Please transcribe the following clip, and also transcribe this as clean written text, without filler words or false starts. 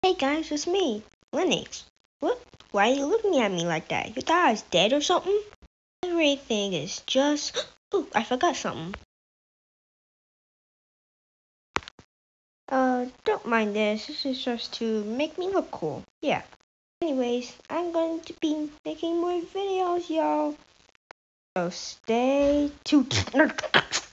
Hey guys, it's me, Linux. What? Why are you looking at me like that? You thought I was dead or something? Everything is just... Oh, I forgot something. Don't mind this. This is just to make me look cool. Yeah. Anyways, I'm going to be making more videos, y'all. So stay tuned.